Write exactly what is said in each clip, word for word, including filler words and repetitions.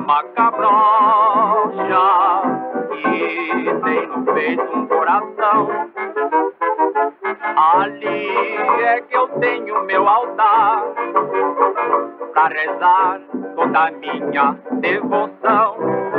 uma cabrocha que tem no peito um coração. Ali é que eu tenho meu altar pra rezar toda a minha devoção.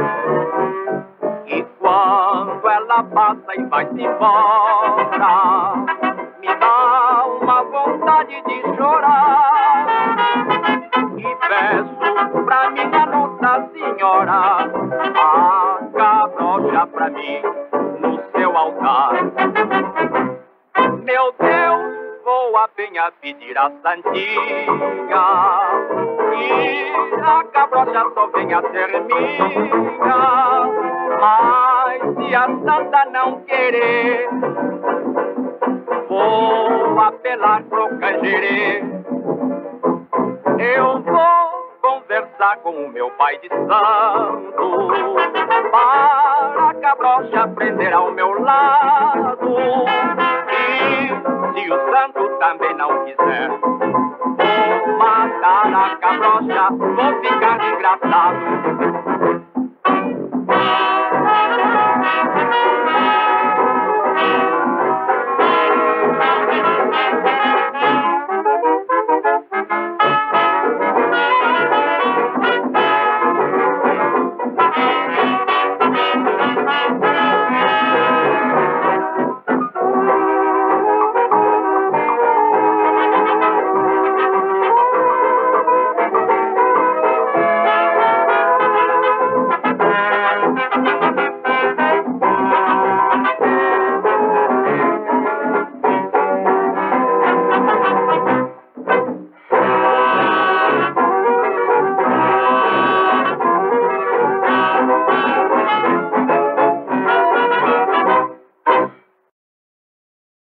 E quando ela passa e vai-se embora, me dá uma vontade de chorar. E peço pra minha Nossa Senhora a cabrocha pra mim no seu altar. Meu Deus, vou a penha pedir a Santinha e a cabrocha só venha ser minha. Mas se a santa não querer, vou apelar pro canjerê. Eu vou conversar com o meu pai de santo para a cabrocha aprender ao meu lado. E se o santo também não quiser, vou matar a cabrocha, vou ficar desgraçado.